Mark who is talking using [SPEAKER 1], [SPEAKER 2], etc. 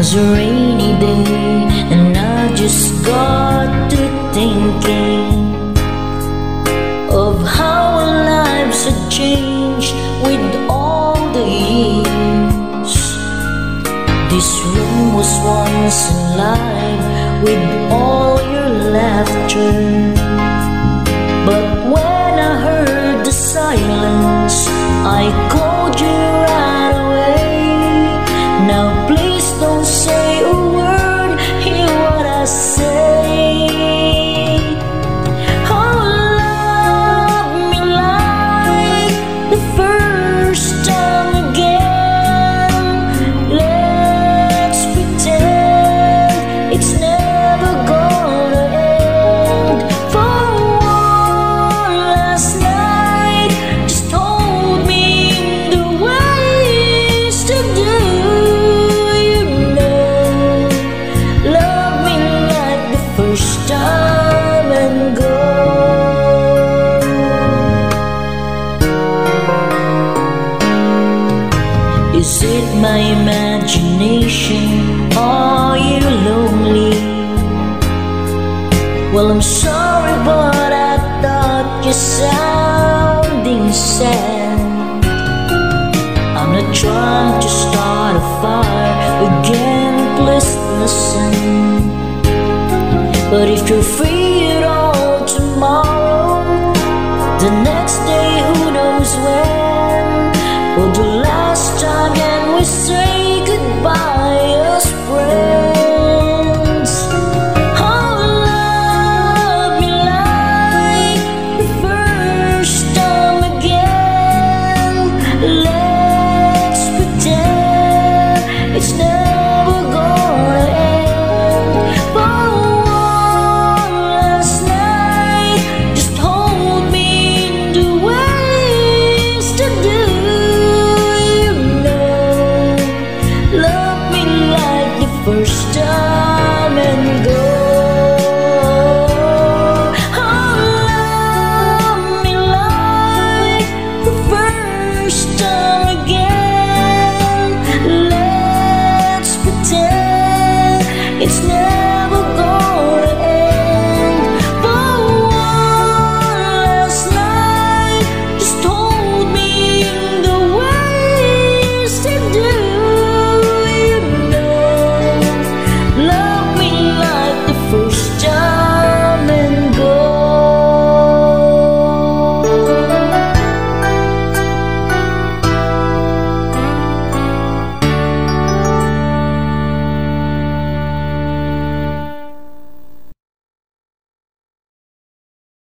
[SPEAKER 1] was a rainy day, and I just got to thinking of how our lives had changed with all the years. This room was once alive with all your laughter, but when I heard the silence, I called you right away. Now please don't say a word, hear what I say. Oh, love me like the first time again. Let's pretend it's never gonna end. For one last night, just hold me in the ways to do. You know, love me like the first time and go. Is it my imagination? Are you lonely? Well, I'm sorry, but I thought you're sounding sad. I'm not trying to start a fire again, please listen. But if you're free